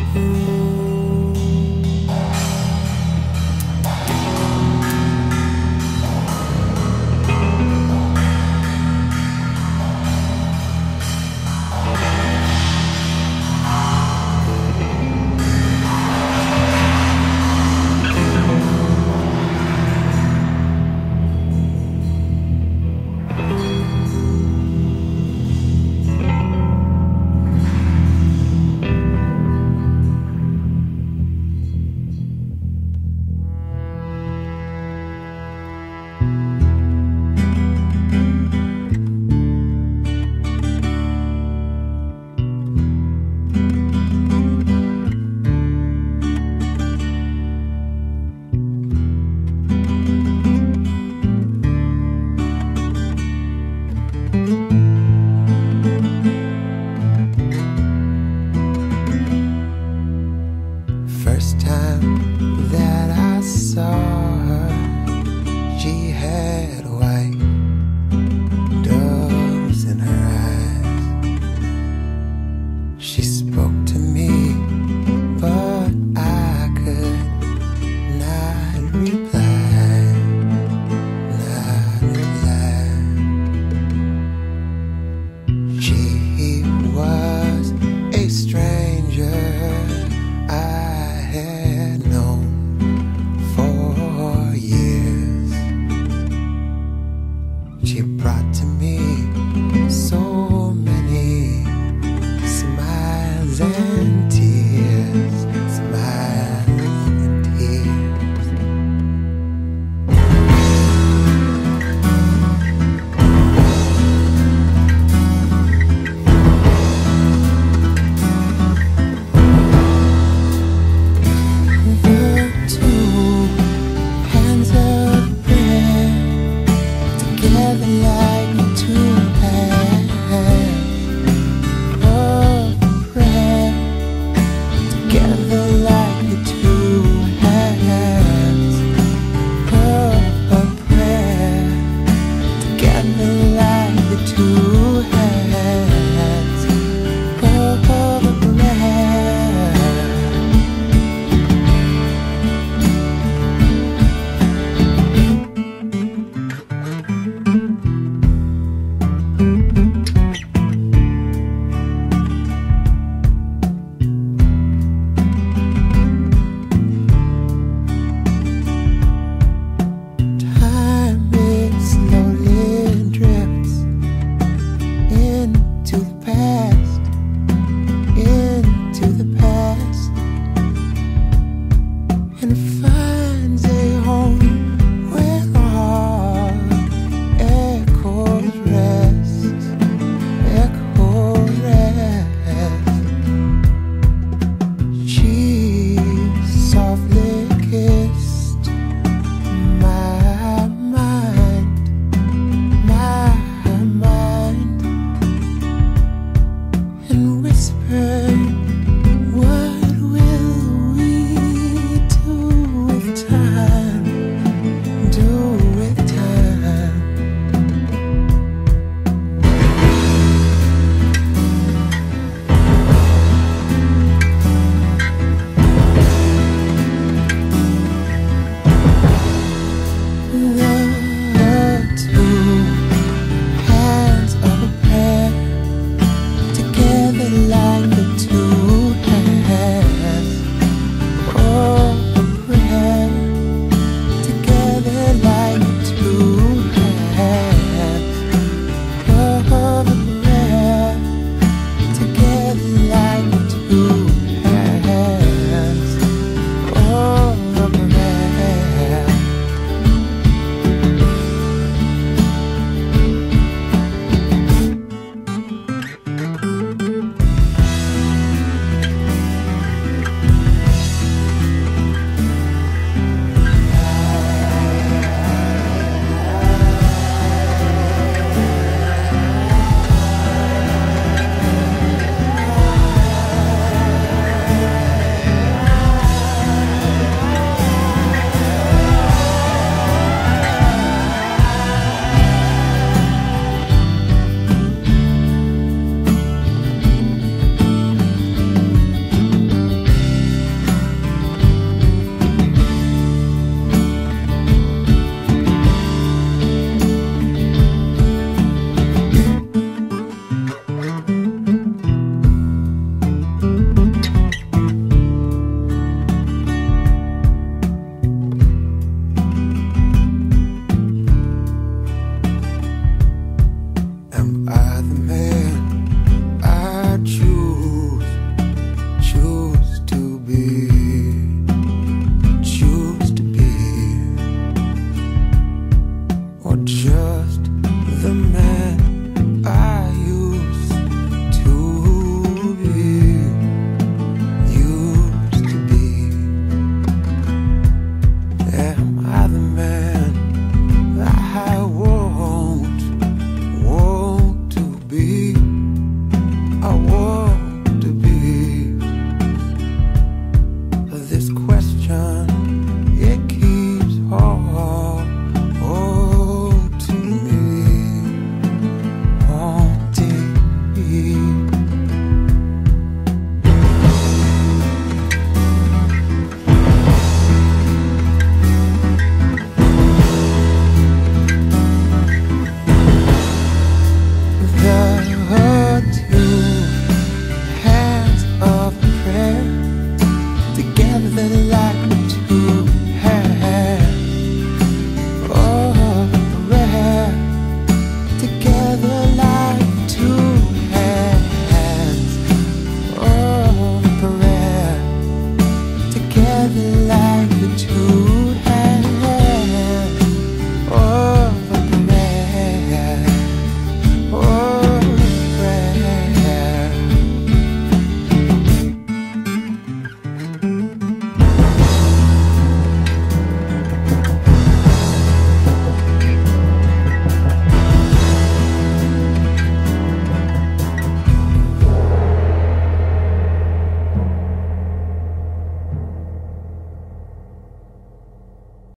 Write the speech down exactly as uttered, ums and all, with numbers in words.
First time that I saw her, she had white doves in her eyes. She spoke to me, but I could not reply, not reply. She was a stranger I had known for years. She brought to me so many smiles and tears, smiles and tears. The two hands of prayer together like two hands of prayer, together like the two hands of prayer, together like the two hands of prayer. Time it slowly drifts into the past, into the past, and finds a home where all echoes rest, echoes rest. She softly kissed my mind, my mind, and whispered